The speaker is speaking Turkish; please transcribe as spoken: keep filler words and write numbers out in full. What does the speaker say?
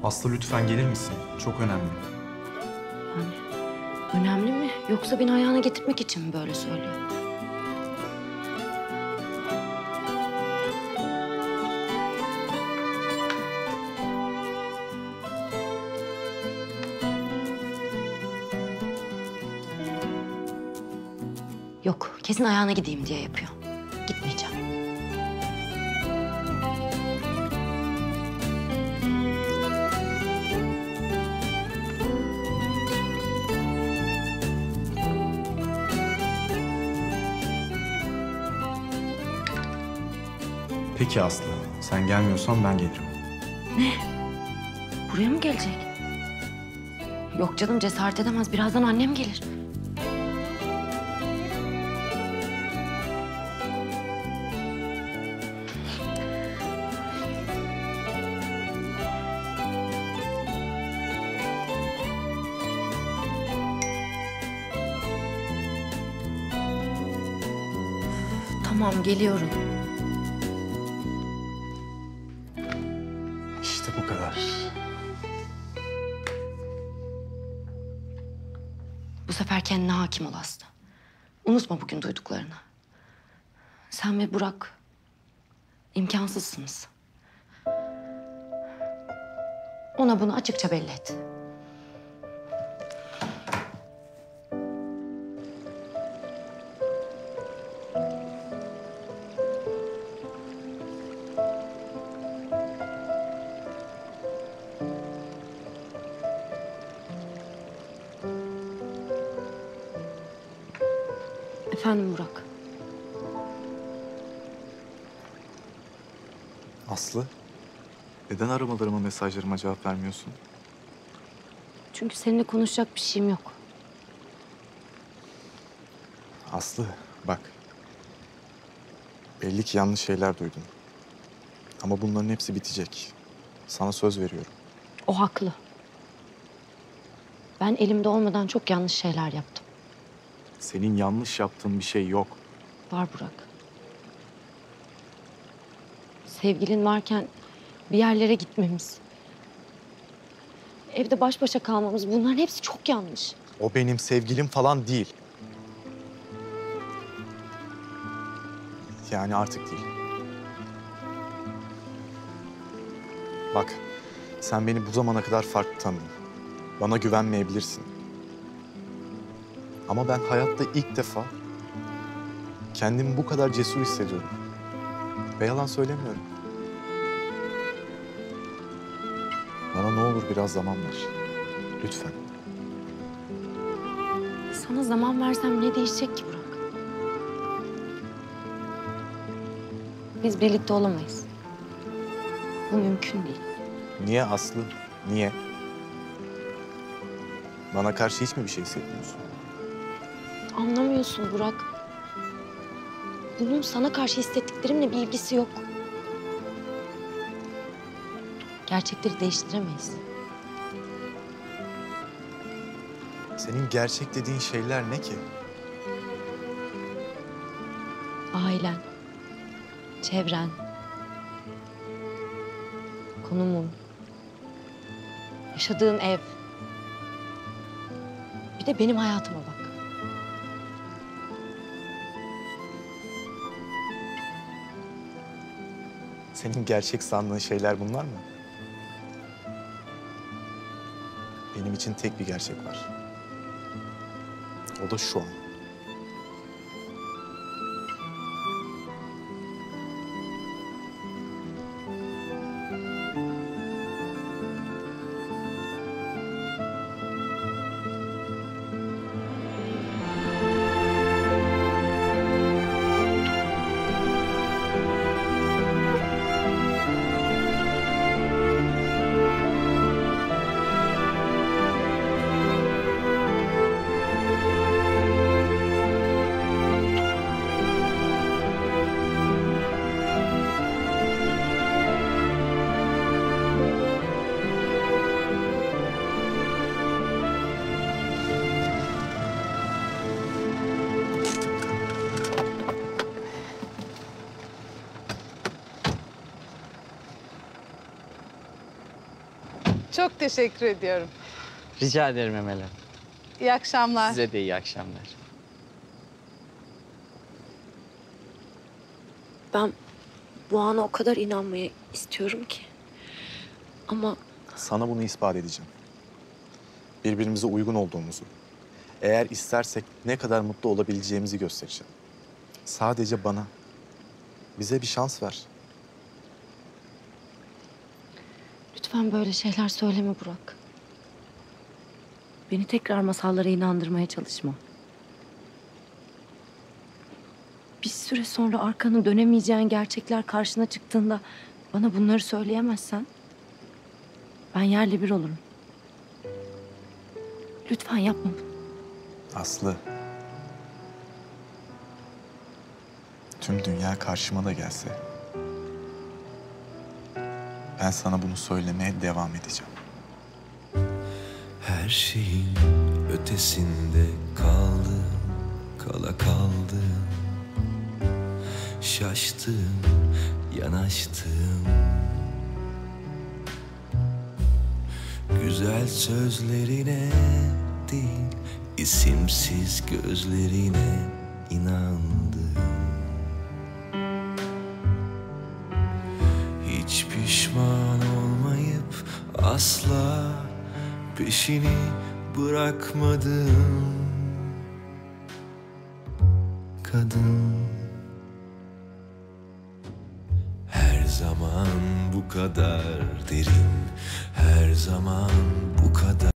Aslı lütfen gelir misin? Çok önemli. Yani önemli mi? Yoksa beni ayağına getirmek için mi böyle söylüyor? Yok, kesin ayağına gideyim diye yapıyor. Gitmeyeceğim. Peki Aslı, sen gelmiyorsan ben gelirim. Ne? Buraya mı gelecek? Yok canım, cesaret edemez. Birazdan annem gelir. Tamam, geliyorum. İşte bu kadar. Bu sefer kendine hakim ol Aslı. Unutma bugün duyduklarını. Sen ve Burak imkansızsınız. Ona bunu açıkça belli et. Efendim Burak. Aslı, neden aramalarıma, mesajlarıma cevap vermiyorsun? Çünkü seninle konuşacak bir şeyim yok. Aslı, bak. Belli ki yanlış şeyler duydun. Ama bunların hepsi bitecek. Sana söz veriyorum. O haklı. Ben elimde olmadan çok yanlış şeyler yaptım. Senin yanlış yaptığın bir şey yok. Var Burak. Sevgilin varken bir yerlere gitmemiz, evde baş başa kalmamız, bunların hepsi çok yanlış. O benim sevgilim falan değil. Yani artık değil. Bak, sen beni bu zamana kadar farklı tanıdın. Bana güvenmeyebilirsin. Ama ben hayatta ilk defa kendimi bu kadar cesur hissediyorum. Ve yalan söylemiyorum. Bana ne olur biraz zaman ver. Lütfen. Sana zaman versem ne değişecek ki Burak? Biz birlikte olamayız. Bu mümkün değil. Niye Aslı? Niye? Bana karşı hiç mi bir şey hissetmiyorsun? Anlamıyorsun Burak. Bunun sana karşı hissettiklerimle bir ilgisi yok. Gerçekleri değiştiremeyiz. Senin gerçek dediğin şeyler ne ki? Ailen, çevren, konumun, yaşadığın ev. Bir de benim hayatıma bak. Senin gerçek sandığın şeyler bunlar mı? Benim için tek bir gerçek var. O da şu an. Çok teşekkür ediyorum. Rica ederim Emel Hanım. İyi akşamlar. Size de iyi akşamlar. Ben bu ana o kadar inanmaya istiyorum ki. Ama Sana bunu ispat edeceğim. Birbirimize uygun olduğumuzu, eğer istersek ne kadar mutlu olabileceğimizi göstereceğim. Sadece bana, bize bir şans ver. lütfen böyle şeyler söyleme Burak. Beni tekrar masallara inandırmaya çalışma. Bir süre sonra arkanı dönemeyeceğin gerçekler karşına çıktığında bana bunları söyleyemezsen ben yerle bir olurum. Lütfen yapma bunu. Aslı, tüm dünya karşıma da gelse, ben sana bunu söylemeye devam edeceğim. Her şeyin ötesinde kaldım, kala kaldım. Şaştım, yanaştım. Güzel sözlerine değil, isimsiz gözlerine inandım. Hiç pişman olmayıp asla peşini bırakmadım. Kadın, her zaman bu kadar derin, her zaman bu kadar